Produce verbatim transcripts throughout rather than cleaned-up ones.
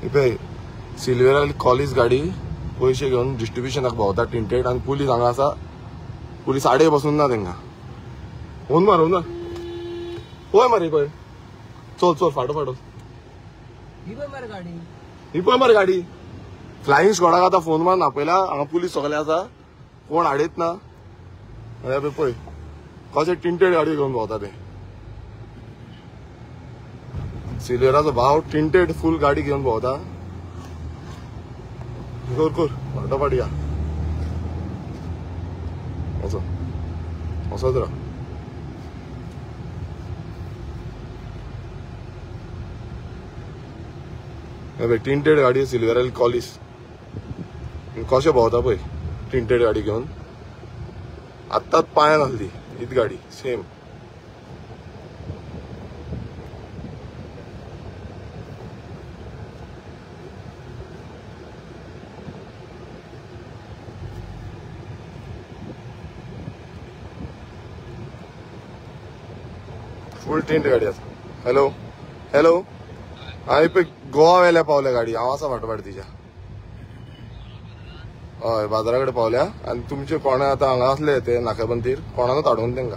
पळय सिल्वेरा कॉलेज गाडी पैसे घेऊन डिस्ट्रिब्युशनाक भोंवता टिंटेड आणि पुलीस हांगा आसा. पुलीस आडे बसून ना तेंका. होन मार होन मार पळय मार पळय चल चल फाटो फाटो ही पळय मार गाडी ही पळय मार गाडी. फ्लाइंग स्क्वॉडाक आतां फोन मार ना पयला हांगा पुलीस सगळे आसा कोण आडयत ना. पळय कशें टिंटेड गाडी घेऊन भोंवता ते. सिल्वेराचो भाव टिंटेड फुल गाडी घेऊन भोंवता. कर कर फाटोफाट या असो असोच राव. टिंटेड गाडी सिल्वेरा कॉलिस कशें भोंवता पळय टिंटेड गाडी घेऊन. आत्ताच पांयान आहली हीच गाडी सेम. फुल टिंट गाडी आसा. हॅलो हॅलो हांवें पळय गोवा वेल्या पावल्या गाडी. हांव आसा फाटोफाट तिच्या. हय बाजारा कडेन पावल्या आनी तुमचे कोणे आतां हांगा आसले ते नाक्याबंदीर कोणानूच हाडून तेंका.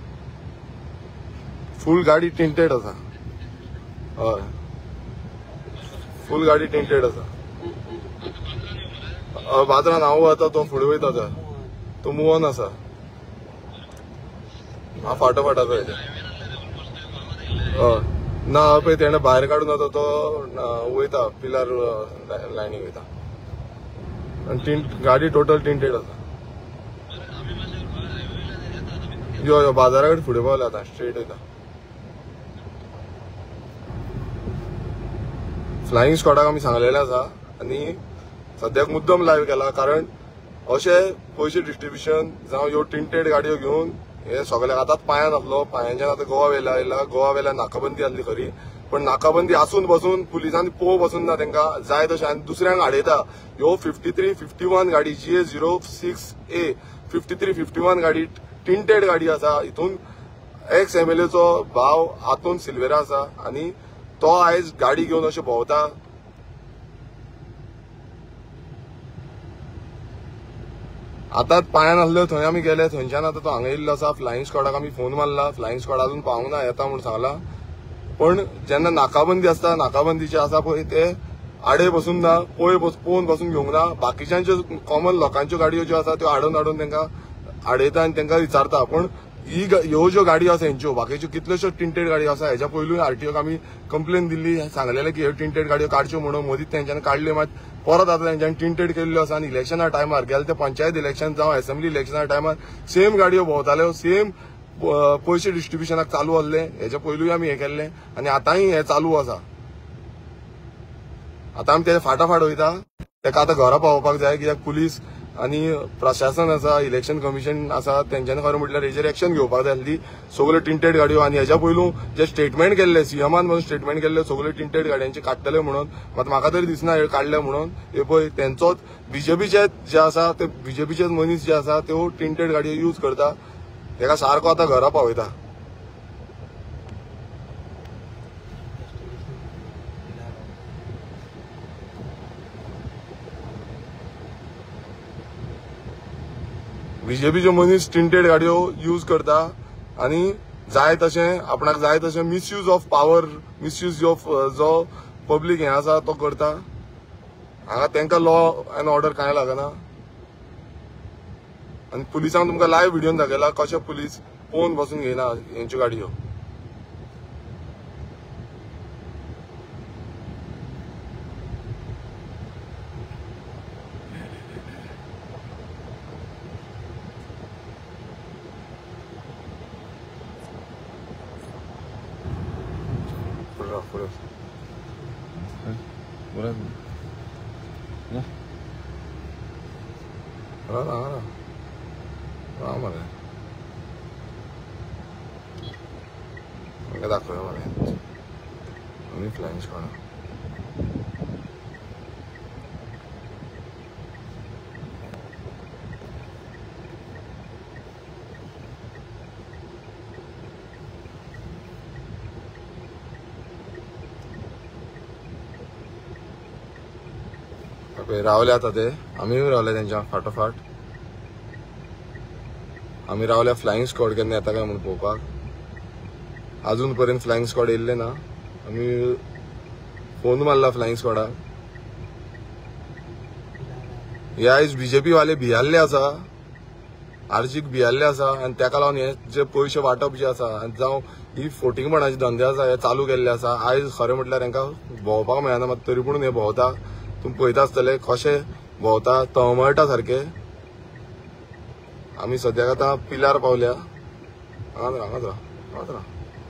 फुल गाडी टिंटेड आसा. हय फुल गाडी टिंटेड आसा. बाजारान हांव आतां तो फुडें वयता थंय तो मुवन आसा. हांव फाटोफाट आसा हेजे. हय ना पळय तेणें भायर काडून आतां तो वयता पिलार लायनीक वयता. आनी टिंट गाडी टोटल टिंटेड आसा. यो यो बाजारा कडेन फुडें पावल्या आतां स्ट्रेट वयता. फ्लाइंग स्क्वॉडाक आमी सांगलेलें आसा आनी सद्याक मुद्दम लायव्ह केला कारण अशे पयशे डिस्ट्रिब्युशन जावं ह्यो टिंटेड गाडयो घेवन हे सगळ्याक आतांच पांयान आसलो. पांयांच्यान आतां गोवा वेला आयला. गोवा वेल्या नाकाबंदी आसली खरी पण नाकाबंदी आसून बसून पुलिसांनी पोव बसून ना तेंका जाय तशें आनी दुसऱ्यांक आडयता. ह्यो फिफ्टी थ्री फिफ्टी वन गाडी G A zero six A fifty three fifty one गाडी टिंटेड गाडी आसा. हितून एक्स एम एल एचो भाव हातून सिल्वेरा आसा आनी तो आयज गाडी घेवन अशें भोंवता. आतांच पांयान आसल्यो थंय आमी गेले. थंयच्यान आतां तो हांगा येयल्लो आसा. फ्लाइंग स्क्वॉडाक आमी फोन मारला. फ्लाइंग स्क्वॉड अजून पावूंक ना येता म्हूण सांगला. पण जेन्ना नाकाबंदी आसता नाकाबंदीचे आसा पळय ते आडे बसून ना पळय पळोवन बसून घेवंक ना. बाकीच्यांच्यो कॉमन लोकांच्यो गाडयो ज्यो आसा त्यो हाडून हाडून तेंका आडयता आनी तेंका विचारता. पण ही ह्यो ज्यो गाडयो आसा हेंच्यो बाकीच्यो कितल्योश्योच टिंटेड गाडयो आसा. हेच्या पयलूय आरटीओक आमी कंप्लेन दिल्ली सांगलेलें की ह्यो टिंटेड गाडयो काडच्यो म्हणून. मदींच तेंच्यांनी काडल्यो मात परत आतां तेंच्यांनी टिंटेड केल्ल्यो आसा. आनी इलेक्शना टायमार गेल्या ते पंचायत इलेक्शन जावं असेंब्ली इलेक्शना टायमार सेम गाडयो भोंवताल्यो. सेम पयशे डिस्ट्रिब्युशनाक चालू आसले. हेच्या पयलूय आमी हे केल्लें आनी आतांय हे चालू आसा. आतां आमी ते फाटाफाट वयता. तेका आतां घरा पावोवपाक जाय कित्याक पुलीस आनी प्रशासन आसा इलेक्शन कमिशन आसा तेंच्यांनी खरें म्हटल्यार हेजेर एक्शन घेवपाक जाय आसली. सगल्यो टिंटेड गाडयो आनी हेच्या पयलू जे स्टेटमेंट केल्ले सीएमान म्हणून स्टेटमेंट केल्ले सगल्यो टिंटेड गाडयांचे काडटले म्हणून. मात म्हाका तरी दिसना हे काडले म्हणून. हे पळय तेंचोच बीजेपीचे जे आसा ते बीजेपीचेच मनीस जे आसा त्यो टिंटेड गाडयो यूज करता. तेका सारको आतां घरा पावयता. बीजेपीचे मनीस टिंटेड गाडयो यूज करता आनी जाय तशें आपणाक जाय तशें misuse of power misuse of जो पब्लीक हें आसा तो करता. हांगा तेंका लॉ एंड ऑर्डर कांय लागना. आनी पुलिसांक तुमकां लायव्ह व्हिडिओन दाखयला कशें पुलीस पळोवन बसून घेयना हेंच्यो गाडयो. दाखवूया मला मी फ्लाइंग स्क्वॉड पळय रावले आता ते आम्ही रावले त्यांच्या फाटोफाट आम्ही रावल्या फ्लाइंग स्क्वॉड केन्ना येता काय म्हणून पळोवपाक अजून पर्यंत फ्लाइंग स्क्वॉड येयल्ले ना आम्ही फोन मारला फ्लाइंग स्क्वॉडाक हे आयज बीजेपी वाले भियाल्ले आसा आर्जीक भियाल्ले आसा आनी ताका लागून हे जे पयशे वाटप जे आसा आनी जावं ही फोटिंगपणाचे धंदे आसा हे चालू केल्ले आसा आयज खरें म्हटल्यार हांकां भोंवपाक मेळना मात तरी पूण हे भोंवता तुमी पळयता आसतले कशे भोंवता तळमळटा सारखे आमी सद्याक आतां पिलार पावल्या हांगाच राव हांगाच राव हांगाच राव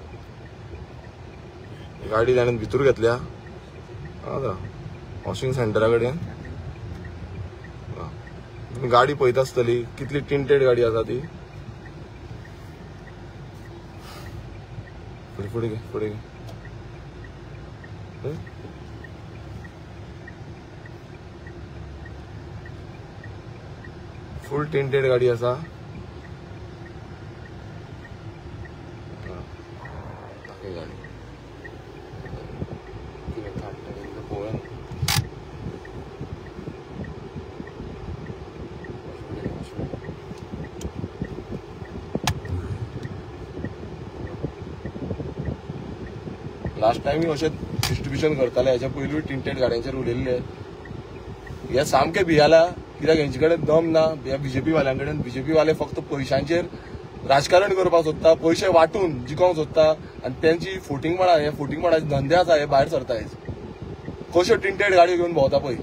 गाडी ताणें भितूर घेतल्या हांगाच राव वॉशिंग सेंटरा कडेन तुम्ही गाडी पळयता आसतली कितली टिंटेड गाडी आसा ती फुडें फुडें घे फुडें घे फुल टिंटेड गाडी आसा गाडी पळोवन लास्ट टाइम अशें डिस्ट्रिब्युशन करताले हेच्या पयलूय टिंटेड गाड्यांचेर उलयल्ले हे सामके भियाला कित्याक हेंचे कडेन दम ना ह्या बीजेपी वाल्यां कडेन बीजेपी वाले फक्त पयशांचेर राजकारण करपाक सोदता पयशे वाटून जिखोवंक सोदता आनी तेंची फोटिंगपणां हे फोटिंगपणाचे धंदे आसा हे भायर सरता हेच कश्यो टिंटेड गाडयो घेवन भोंवता पळय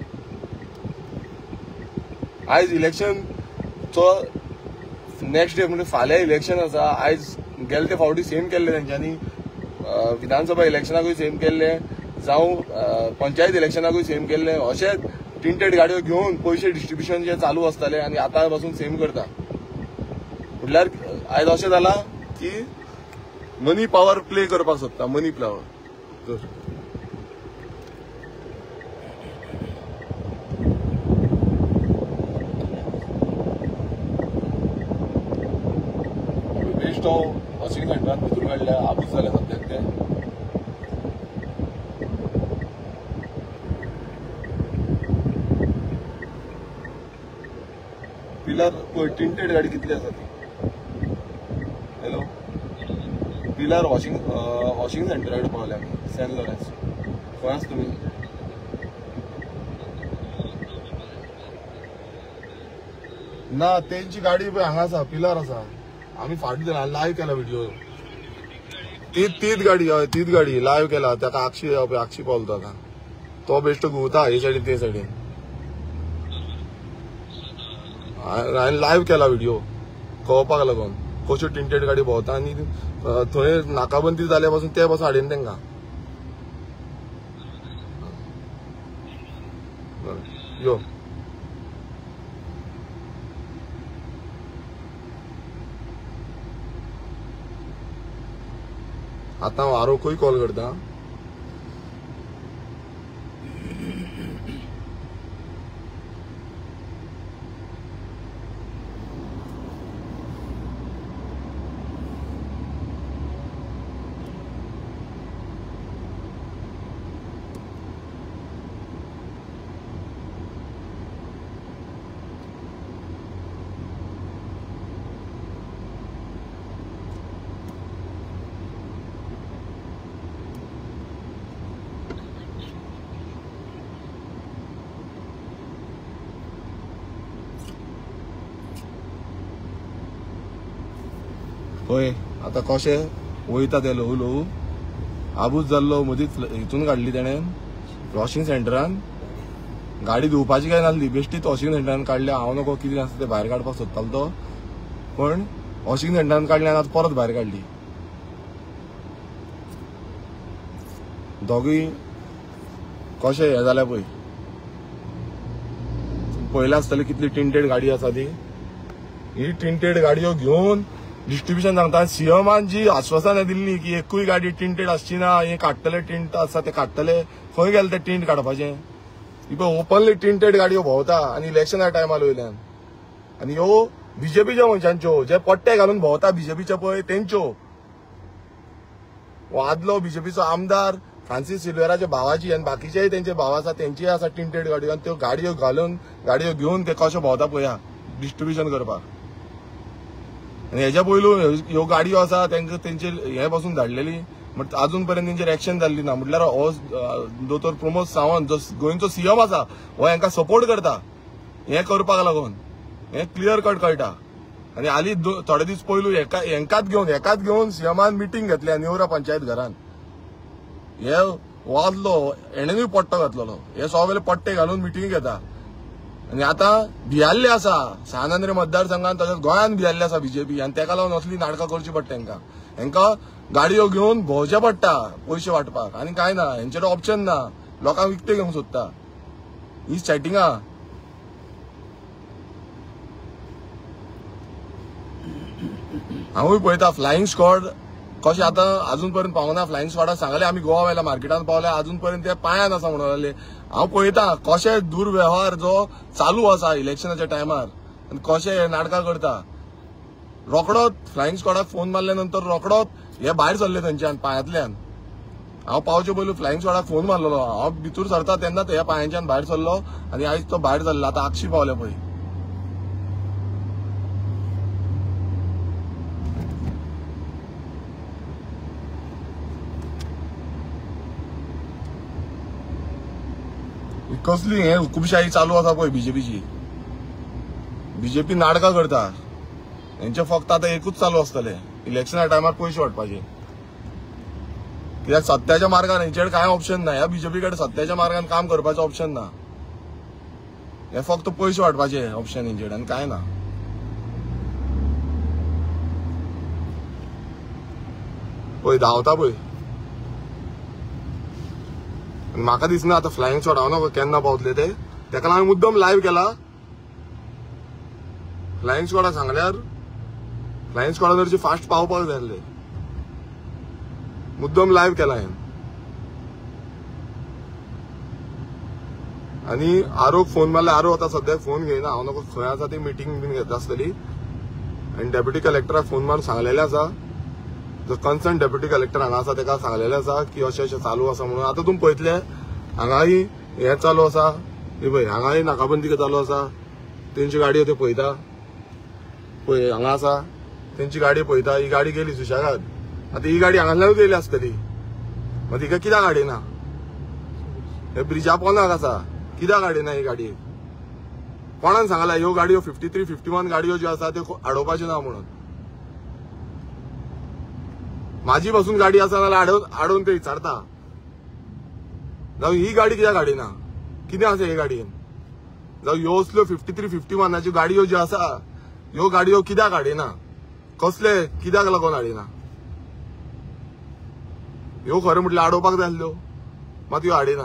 आयज इलेक्शनचो नेक्स्ट डे म्हणजे फाल्यां इलेक्शन आसा आयज गेले ते फावटी सेम केल्ले तेंच्यांनी विधानसभा इलेक्शनाकूय सेम केल्ले जावं पंचायत इलेक्शनाकूय सेम केल्ले अशें टिंटेड गाडयो घेवन पयशे डिस्ट्रिब्युशन जे चालू आसताले आनी आतां पासून सेम करता म्हटल्यार आयज अशें जाला की मनी पावर प्ले करपाक सोदता मनी पावर बेस्ट तो वॉशिंग सेंटरात भितूर काडल्या आबूज जाल्या सद्याक ते पिलर पळय टिंटेड गाडी कितली आसा ती हॅलो पिलर वॉशिंग वॉशिंग सेंटरा कडेन पावल्या आमी सेंट लॉरेन्स खंय आसा तुमी ना तेंची गाडी पळय हांगा आसा पिलर आसा आमी फाटी दिला लायव्ह केला व्हिडिओ तीच तीच गाडी हय तीच गाडी लायव्ह केला ताका आक्षी आक्षी पावलो ताका तो बेश्टो घुंवता हे सायडीन ते सायडीन हांवें लायव्ह केला व्हिडिओ कळपाक लागून कश्यो टिंटेड गाडी भोंवता आनी थंय नाकाबंदी जाल्या पासून ते पासून हाडीन तांकां यो आतां हांव आरोकूय कॉल करता होय आता कशें वयता ते ल्हवू ल्हवू आबूज जाल्लो मदींच हितून काडली तेणें वॉशिंग सेंटरान गाडी धुवपाची काय नासली बेश्टीच वॉशिंग सेंटरान काडल्या हांव नको कितें आसा तें भायर काडपाक सोदतालो तो पण वॉशिंग सेंटरान काडली आनी आतां परत भायर काडली दोगूय कशें हें जाल्या पळय पळयलें आसतलें कितली टिंटेड गाडी आसा ती ही टिंटेड गाडयो घेवन डिस्ट्रिब्युशन सांगता सीएमान जी आश्वासनां दिल्ली की एकूय गाडी टिंटेड आसची ना हे काडटले टिंट आसा ते काडटले खंय गेले ते टिंट काडपाचें ही पळय ओपनली टिंटेड गाडयो भोंवता आनी इलेक्शना टायमार वयल्यान आनी ह्यो बीजेपीच्या मनशांच्यो जे पट्टे घालून भोंवता बीजेपीचे पळय तेंच्यो हो आदलो बीजेपीचो आमदार फ्रान्सिस सिल्वेराच्या भावाची आणि बाकीचेय त्यांचे भाव आसा त्यांची आसा टिंटेड गाडयो आणि त्यो गाडयो घालून गाडयो घेऊन ते कशे भोंवता पळया डिस्ट्रिब्युशन करपाक. आणि हेच्या पयलू ह्यो गाडयो आसा तांकां तेंचे हे पासून धाडलेली बट अजून पर्यंत तेंचेर एक्शन जाल्ली ना. म्हटल्यार हो दोतोर प्रमोद सावंत जो गोंयचो सीएम आसा हो हांकां सपोर्ट करता हे करपाक लागून. हे क्लियर कट कळटा. आणि हाली थोडे दीस पयलू हेंकाच घेवन हेकाच घेवन सीएमान मिटींग घेतल्या नेवरा पंचायत घरान. हे वाजलो हेणेनूय पट्टो घातलेलो. हे सगळे पट्टे घालून मिटींग घेता. आणि आता भियाल्ले आसा सानांद्रे मतदारसंघात तशेंच गोंयान भियाल्ले आसा बीजेपी आणि ताका लागून असली नाटकां करची पडटा हेंकां. हेंकां गाडयो घेवन भोंवचें पडटा पयशे वाटपाक आणि काय ना. हेंचेर ऑप्शन ना. लोकांक विकते घेवंक सोदता. ही चॅटिंगां. हांवूय पळयता फ्लायिंग स्क्वॉड कशें आतां अजून पर्यंत पावना. फ्लायिंग स्क्वॉडाक सांगले आमी गोवा वेल्या मार्केटान पावले अजून पर्यंत ते पांयान आसा म्हणून लागले. हांव पळयता कशे दुर्वेव्हार जो चालू आसा इलेक्शनाच्या टायमार आनी कशे हे नाटकां करता. रोखडोच फ्लायिंग स्क्वॉडाक फोन मारल्या नंतर रोखडोच हे भायर सरले थंयच्यान पांयांतल्यान. हांव पावचे पयलू फ्लायिंग स्क्वॉडाक फोन मारलेलो. हांव भितूर सरता तेन्ना ह्या पांयांच्यान भायर सरलो आनी आयज तो भायर सरला. आतां आक्षी पावले पळय. कसली हे हुकुमशाही चालू आसा पळय बीजेपीची. बीजेपी नाटकां करता. हेंचे फक्त आता एकूच चालू आसतले इलेक्शना टायमार पयशे वाटपाचे. कित्याक सत्याच्या मार्गान हेंचेर कांय ऑप्शन ना. ह्या बीजेपी कडेन सत्याच्या मार्गान काम करपाचें ऑप्शन ना. हे फक्त पयशे वाटपाचे ऑप्शन हेंचेर आनी कांय ना. पळय धांवता पळय. म्हाका दिसना आता फ्लायिंग स्क्वॉड हांव ना केन्ना पावतले ते. ताका लागून मुद्दम लायव्ह केला. फ्लायिंग स्क्वॉडाक सांगल्यार फ्लायिंग स्क्वॉडाचेर फास्ट पावपाक जाय आसले. मुद्दम लायव्ह केला हांवें. आनी आरोक फोन मारला. आरो आता सद्याक फोन घेयना. हांव नको खंय आसा ती मिटींग बीन घेता आसतली. आनी डेप्युटी कलेक्टराक फोन मारून सांगलेले आसा. जो कन्सर्न डेप्युटी कलेक्टर हांगा आसा ताका सांगलेले आसा की अशें अशें चालू आसा म्हणून. आतां तुमी पळयतले हांगाय हे चालू आसा. हे पळय हांगाय नाकाबंदी चालू आसा. तेंची गाडयो ते पळयता पळय हांगा आसा. तेंची गाडी पळयता. ही गाडी गेली सुशेगाद. आतां ही गाडी हांगाल्यानूच येयली आसतली. मागीर तिका कित्याक हाडिना. हे ब्रिजा पोंदाक आसा. कित्याक हाडिना ही गाडी. कोणान सांगला ह्यो गाडयो फिफ्टी थ्री फिफ्टी वन गाडयो ज्यो आसा त्यो हाडोवपाच्यो ना म्हणून. माझी पासून गाडी आसा जाल्यार हाडून ते विचारता. जावं ही गाडी कित्याक हाडिना. कितें आसा हे गाडयेन. जावं ह्यो असल्यो फिफ्टी थ्री फिफ्टी वनाच्यो गाडयो ज्यो आसा ह्यो गाडयो कित्याक हाडिना. कसले कित्याक लागून हाडिना. ह्यो खरें म्हटल्यार हाडोवपाक जाय आसल्यो मात ह्यो हाडिना.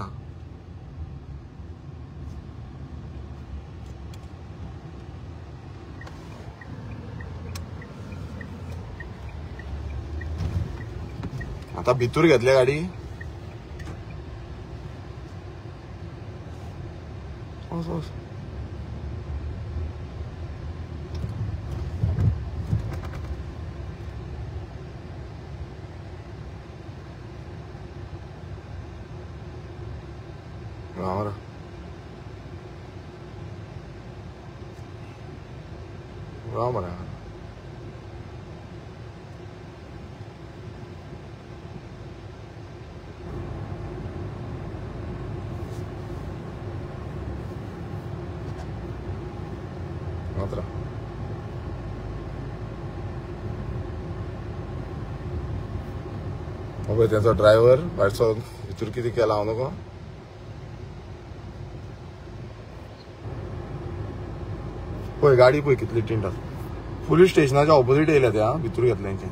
आता भितूर घेतल्या गाडी. राम राम राम. मात्र पळय त्याचा ड्रायव्हर भायर भितर कितें केला हांव नको. पळय गाडी पळय कितली टिंट आसा. पुलीस स्टेशनाच्या ऑपोजीट येयल्या त्या भितर घेतल्यांचे.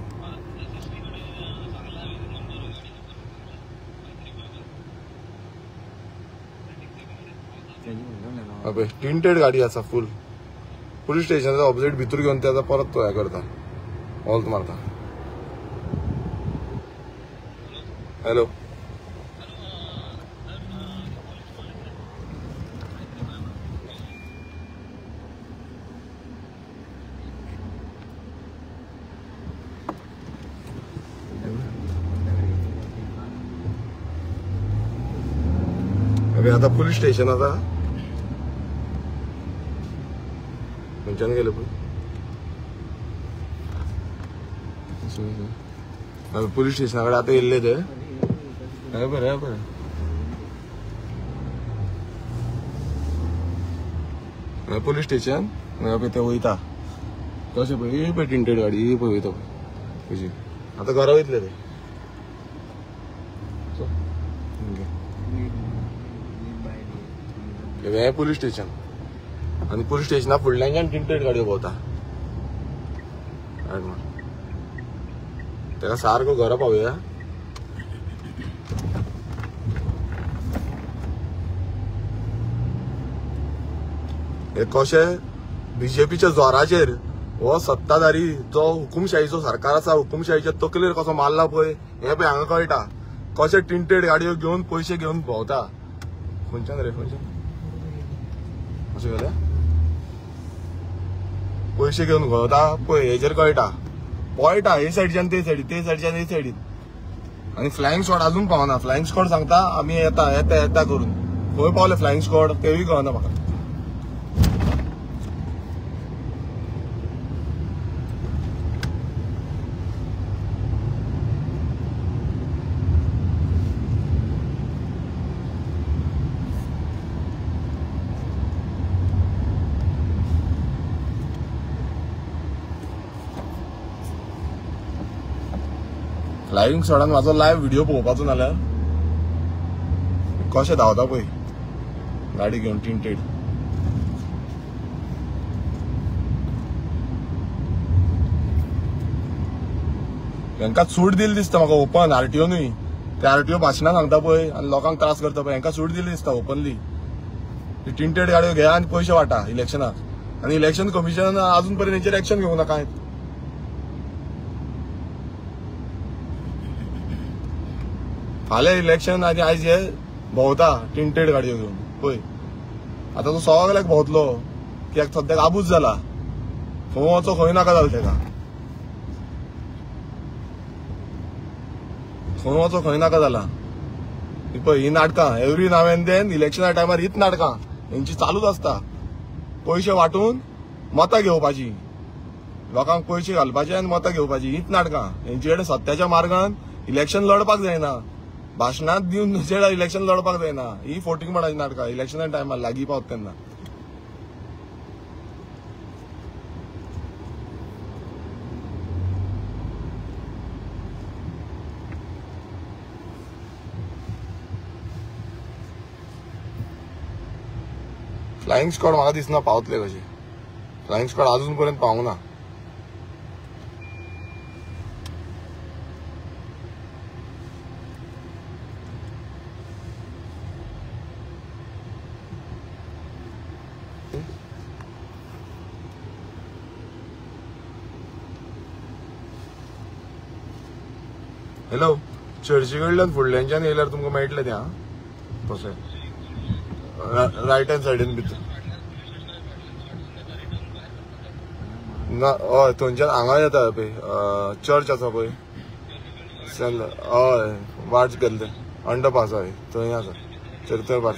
पळय टिंटेड गाडी आसा फुल. पुलीस स्टेशनाच्या ऑपोजीट भितर घेवन त्याचा परत तो हे करता हॉल्ट मारता. हॅलो अरे आता पोलीस स्टेशन आता खंयच्यान गेले पळय पोलीस स्टेशना कडेन आता येयल्ले ते हे बरें हे बरें पोलीस स्टेशन पळय ते वयता कशें पळय पळय टिंटेड गाडी पळय वयता पळय कशी आता घरा वयतले ते हे पोलीस स्टेशन आणि पोलीस स्टेशना फुडल्यान टिंटेड गाडयो भोंवता तेका सारको घरा पावया हे कशें बीजेपीच्या जोराचेर हो सत्ताधारी जो हुकुमशाहीचो सरकार आसा हुकुमशाहीच्या तकलेर कसो मारला पळय हे पळय हांगा कळटा कशे टिंटेड गाडयो घेवन पयशे घेवन भोंवता खंयच्यान रे खंयच्यान अशें गेले पयशे घेवन भोंवता पळय हेजेर कळटा पळटा हे सायडीच्यान ते सायडीन ते सायडीच्यान हे सायडीन आनी फ्लायंग स्क्वॉड अजून पावना फ्लायंग स्क्वॉड सांगता आमी येता येता येता करून खंय पावले फ्लायंग स्क्वॉड तेवूय कळना म्हाका फ्लायंग स्क्वॉडान म्हाजो लायव्ह व्हिडिओ पळोवपाचो नाल्यार कशें धांवता पळय गाडी घेवन टिंटेड हांकां सूट दिली दिसता म्हाका ओपन आरटीओनूय ते आरटीओ भाशणां सांगता पळय आनी लोकांक त्रास करता पळय हांकां सूट दिली दिसता ओपनली टिंटेड गाडयो घ्या आनी पयशे वाटा इलेक्शनाक आनी इलेक्शन कमिशन अजून पर्यंत हेचेर एक्शन घेवंक ना कांयच फाल्यां इलेक्शन आनी आयज हे भोंवता टिंटेड गाडयो घेवन पळय आतां तो सगळ्याक भोंवतलो कित्याक सद्याक आबूज जाला खंय वचो खंय नाका जालें तेका खंय वचो खंय नाका जाला पळय ही नाटकां एवरी नाव एंड देन इलेक्शना टायमार हीच नाटकां हेंची चालूच आसता पयशे वाटून मतां घेवपाची लोकांक पयशे घालपाचे आनी मतां घेवपाची हीच नाटकां हेंचे कडेन सत्याच्या मार्गान इलेक्शन लडपाक जायना भाशणां दिवन चेडा इलेक्शन लडपाक जायना ही फोटींग म्हणपाची नाटकां इलेक्शना टायमार लागीं पावता तेन्ना फ्लायंग स्क्वॉड म्हाका दिसना पावतले कशे फ्लायंग स्क्वॉड अजून पर्यंत पावूंक ना हॅलो चर्ची कडल्यान फुडल्यांच्यान येयल्यार तुमकां मेळटलें तें आं तशें रायट हँड सायडीन भितर ना हय थंयच्यान हांगा येता पळय चर्च आसा पळय हय वाट गेल्ले अंडरपास हय थंय आसा चर्चर पास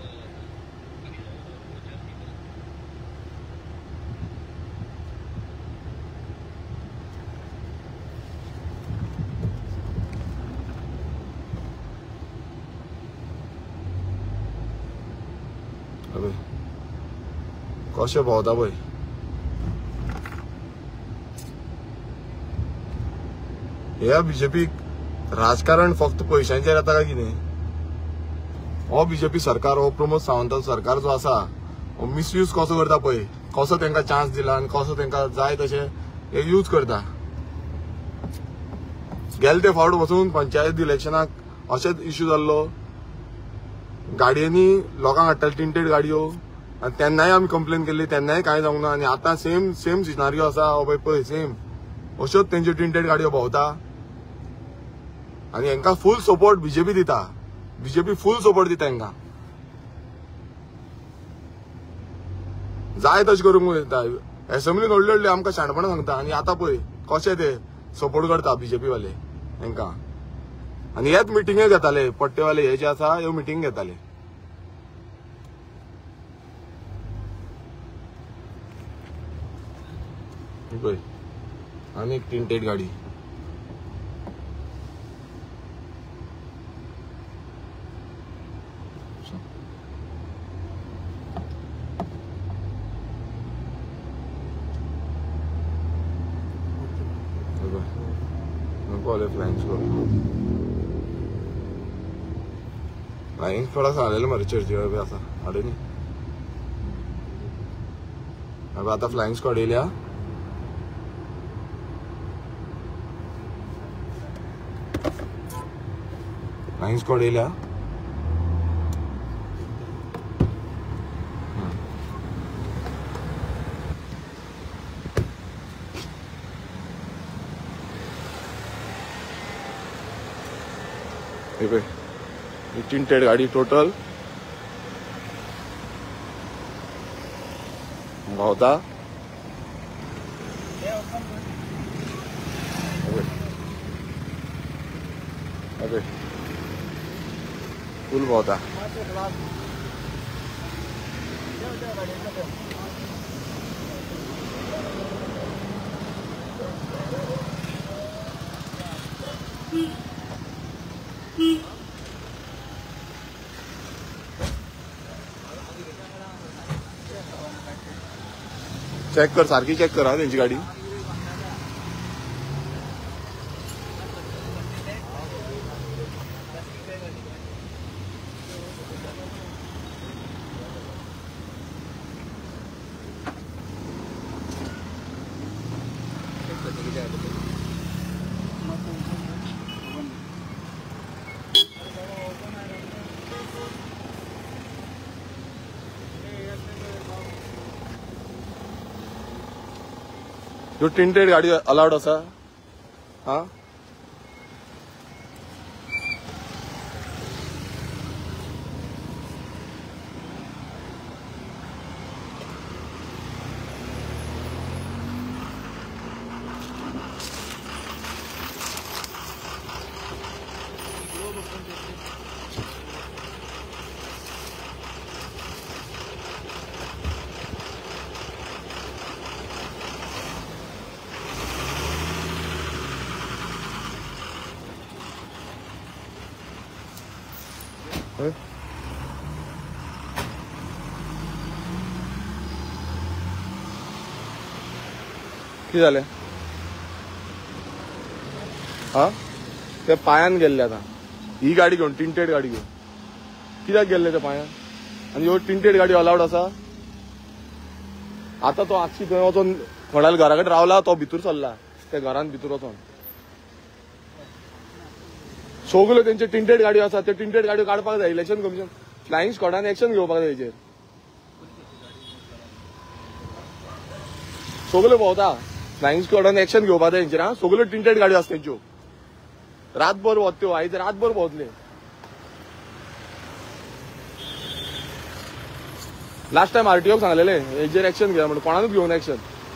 कशें भोंवता पळय हे बीजेपीक राजकारण फक्त पयशांचेर येता काय कितें हो बीजेपी सरकार हो प्रमोद सावंत सरकार जो आसा हो मिसयूज कसो करता पळय कसो तांकां चान्स दिला आनी कसो तांकां जाय तशें हे यूज करता गेले ते फावट वचून पंचायत इलेक्शनाक अशेंच इश्यू जाल्लो गाडयांनी लोकांक हाडटाले टिंटेड गाडयो आनी तेन्नाय आमी कंप्लेन केल्ली तेन्नाय कांय जावंक ना आनी आतां सेम सेम सिनारियो आसा हो पळय पळय सेम अश्योच तेंच्यो टिंटेड गाडयो भोंवता आनी हांकां फूल सपोर्ट बीजेपी दिता बीजेपी फूल सपोर्ट दिता हांकां जाय तशें करूंक वयता एसेंब्लीन व्हडले व्हडले आमकां शाणपणां सांगता आनी आतां पळय कशे ते सपोर्ट करता बीजेपी वाले हांकां आनी हेच मिटिंगे घेताले पट्टेवाले हे जे आसा ह्यो मिटींग घेताले पळय आनी एक टिंटेड गाडी. नको आले फ्लाइंग स्क्वॉड. फ्लाइंग स्क्वॉड आलेलं मरे चर्ची अभी असा आडे न्ही. अबे आता फ्लाइंग स्क्वॉड येयल्या. फ्लाइंग स्क्वॉड येयल्या. टिंटेड गाडी टोटल भावता. अबे फुल भावता. चेक कर सारखी चेक कर हा त्यांची गाडी. जो टिंटेड गाडी अलाउड असा हा. किती झाले हा. ते पायान गेल्ले आता ही गाडी घेऊन टिंटेड गाडी घेऊन कित्याक गेल्ले ते पायान. आणि ह्यो टिंटेड गाडी अलाउड असा. आता तो आजची थंय वचून कोणाला घरा कडेन रावला तो भितूर सरला त्या घरान भितूर वचून. सगल्यो तेंचे टिंटेड गाडयो आसा ते टिंटेड गाडयो काडपाक जाय. इलेक्शन कमिशन फ्लाइंग स्क्वॉडान एक्शन घेवपाक जाय तेचेर. सगल्यो भोंवता फ्लाइंग स्क्वॉडान एक्शन घेवपाक जाय तेंचेर. हा सगल्यो टिंटेड गाडयो आसा तेंच्यो. रातभर वत्यो आयज रातभर भोंवतले. लास्ट टाइम आरटीओक सांगलेले हेजेर एक्शन घ्या म्हणून कोणानूच घेवना एक्शन.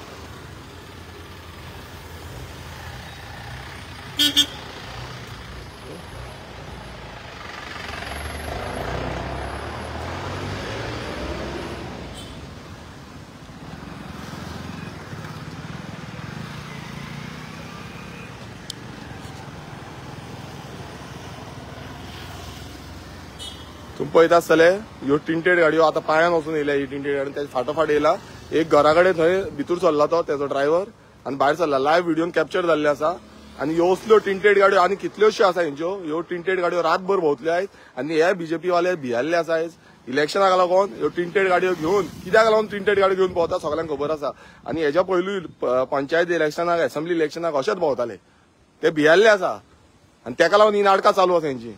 तुम्ही पळयता आसतले ह्यो टिंटेड गाडयो आता पायान वचून येयल्या. ही टिंटेड गाडी त्याच्या फाटोफाट येयला. एक घरा कडेन थंय भितूर सरला तो तेजो ड्रायव्हर आनी भायर सरला. लायव्ह व्हिडिओन कॅप्चर जाल्ले आसा. आनी ह्यो असल्यो टिंटेड गाडयो आनी कितल्योश्यो आसा हेंच्यो. ह्यो टिंटेड गाडयो रातभर भोंवतले आयज. आनी हे बीजेपी वाले भियाल्ले आसा आयज इलेक्शनाक लागून. ह्यो टिंटेड गाडयो घेवन कित्याक लागून टिंटेड गाडयो घेवन भोंवता सगळ्यांक खबर आसा. आनी हेच्या पयलूय पंचायत इलेक्शनाक असेंब्ली इलेक्शनाक अशेंच भोंवताले. ते भियाल्ले आसा आनी तेका लागून ही नाटकां चालू आसा हेंची.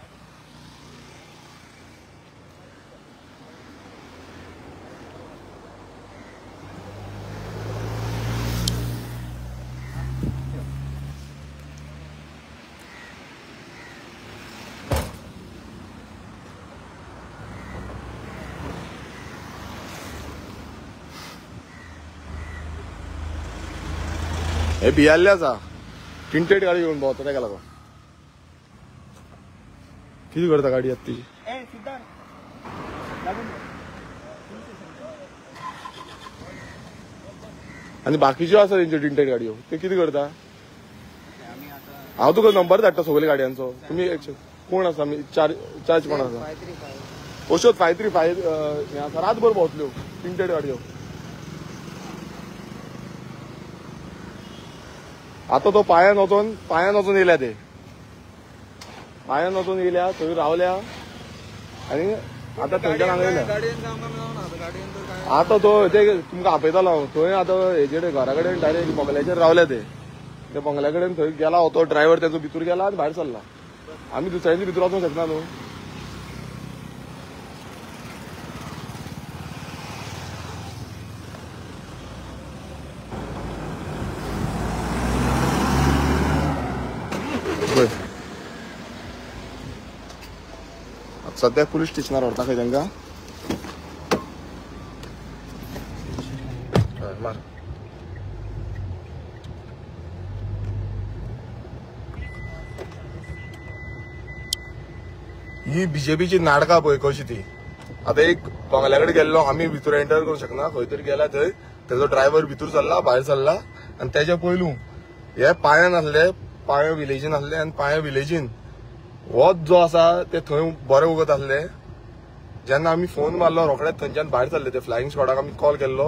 हे भियाल्ले आसा टिंटेड गाडी घेवन भोंवता तेका लागून. कितें करता गाडी आतां तिची. आणि बाकीच्यो आसा तेंच्यो टिंटेड गाडयो ते कितें करता? हांव तुका नंबर धाडटा सगळ्या गाडयांचो. तुम्ही कोण आसा चार्ज चार्ज कोण आसा? अश्योच फाय थ्री फाय हे आसा रातभर भोंवतल्यो टिंटेड गाडयो. आता तो पायान वचून पायान वचून येयल्या ते पायान वचून येयल्या थंय रावल्या आनी आता थंयच्यान हांगा येयल्या. आता तो ते तुमकां आपयतालो हांव थंय. आता हेजेर घरा कडेन डायरेक्ट बंगल्याचेर रावले ते त्या बंगल्या कडेन थंय गेला तो ड्रायव्हर त्याचो भितूर गेला आनी भायर सरला. आमी दुसऱ्यांनी भितूर वचूंक शकना न्हू. सध्या पोलीस स्टेशनार व्हरता खंय तांकां. मार ही बीजेपीची नाटकां पळय कशी ती. आता एक बंगल्या कडेन गेल्लो आमी भितूर एंटर करूंक शकना. खंय तरी गेला थंय तेजो ड्रायव्हर भितूर सरला भायर सरला आनी तेच्या पयलू हे पायान आसले पाळ्यो विलेजीन आसले आनी पाळ्यो विलेजीन वोच जो आसा ते थंय बरे उगत आसले. जेन्ना आमी फोन मारलो रोखडेच थंयच्यान भायर सरले ते फ्लायिंग स्क्वॉडाक आमी कॉल केल्लो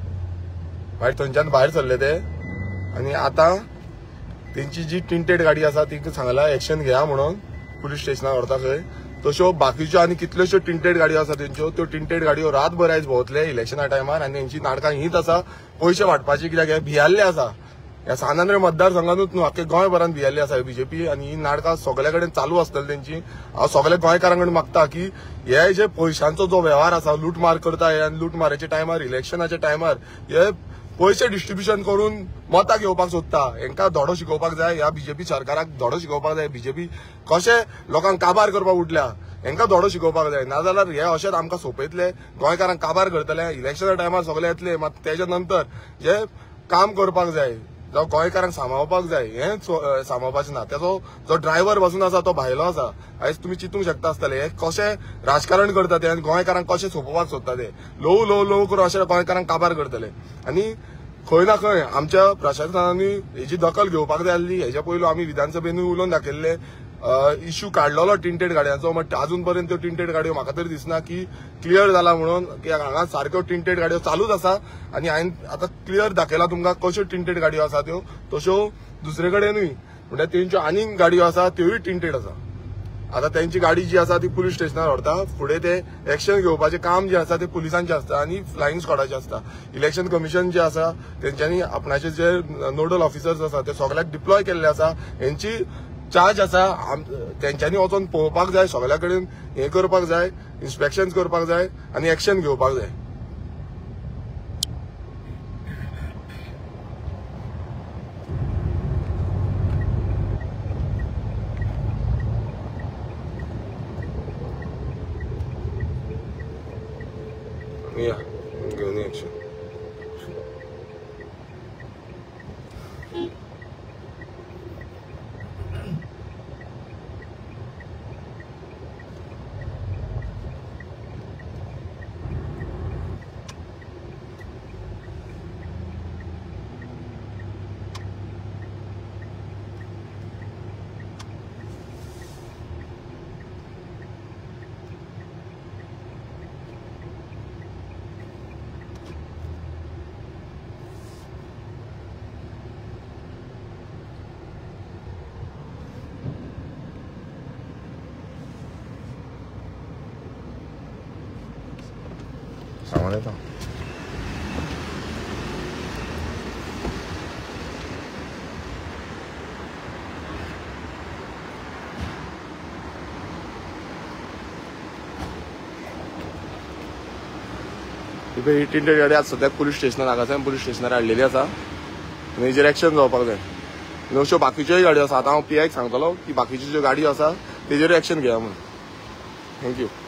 भायर थंयच्यान भायर सरले ते. आनी आतां तेंची जी टिंटेड गाडी आसा तिका सांगला एक्शन घेया म्हणून पुलीस स्टेशनार व्हरता खंय. तश्यो बाकीच्यो आनी कितल्योश्यो टिंटेड गाडयो आसा तेंच्यो त्यो टिंटेड गाडयो रातभर आयज भोंवतले इलेक्शना टायमार. आनी हेंची नाटकां हीच आसा पयशे वाटपाची. कित्याक हे भियाल्ले आसा ह्या सानांद्रे मतदारसंघातूच न्हू आख्खे गोंयभरांत भियाल्ली आसा बीजेपी. आनी ही नाटकां सगळे कडेन चालू आसतली तेंची. हांव सगळे गोंयकारां कडेन मागता की हे जे पयशांचो जो वेव्हार आसा लूटमार करता हे आनी लूटमाराच्या टायमार इलेक्शनाच्या टायमार हे पयशे डिस्ट्रिब्युशन करून मतां घेवपाक सोदता. हेंकां धडो शिकोवपाक जाय. ह्या बीजेपी सरकाराक धडो शिकोवपाक जाय. बीजेपी कशे लोकांक काबार करपाक उठल्या हेंकां धडो शिकोवपाक जाय. नाजाल्यार हे अशेंच आमकां सोंपयतले गोंयकारांक काबार करतले. इलेक्शना टायमार सगळे येतले मात तेच्या नंतर जे काम करपाक जाय जावं गोंयकारांक सांबाळपाक जाय हें सांबाळपाचें ना. तेजो जो ड्रायव्हर बसून आसा तो भायलो आसा. आयज तुमी चिंतूंक शकता आसतले हे कशें राजकारण करता ते आनी गोंयकारांक कशें सोंपोवपाक सोदता ते. ल्हव ल्हव ल्हव करून अशें गोंयकारांक काबार करतले. आनी खंय ना खंय आमच्या प्रशासनानी हेची दखल घेवपाक जाय आसली. हेच्या पयलू आमी विधानसभेनूय उलोवन दाखयल्ले इश्यू काडलेलो टिंटेड गाडयांचो. बट अजून पर्यंत त्यो टिंटेड गाडयो म्हाका तरी दिसना की क्लियर जाला म्हणून. कित्याक हांगा सारक्यो टिंटेड गाडयो चालूच आसा. आनी हांवें आतां क्लियर दाखयला तुमकां कश्यो टिंटेड गाडयो आसा त्यो. तश्यो दुसरे कडेनूय म्हणजे तेंच्यो आनीक गाडयो आसा त्योय टिंटेड आसा. आता त्यांची गाडी जी आसा ती पुलीस स्टेशनार व्हरता. फुडें ते एक्शन घेवपाचें काम जे आसा ते पुलिसांचें आसता आनी फ्लायिंग स्क्वॉडाचें आसता. इलेक्शन कमिशन जे आसा तेंच्यांनी आपणाचे जे नोडल ऑफिसर्स आसा ते सगळ्याक डिप्लॉय केल्ले आसा. हेंची चार्ज आसा तेंच्यांनी वचून पळोवपाक जाय सगळ्या कडेन हें करपाक जाय इन्स्पेक्शन करपाक जाय आनी एक्शन घेवपाक जाय. या घेऊन एक्शन. सांगून येता ही टिंटेड गाडी आज सद्याक पुलीस स्टेशनार हांगासर पुलीस स्टेशनार हाडलेली आसा आनी हेजेर एक्शन जावपाक जाय. आनी अश्यो बाकीच्योय गाडयो आसा. आतां हांव पी आयक सांगतलो की बाकीच्यो ज्यो गाडयो आसा तेजेर एक्शन घेया म्हणून. थँक्यू.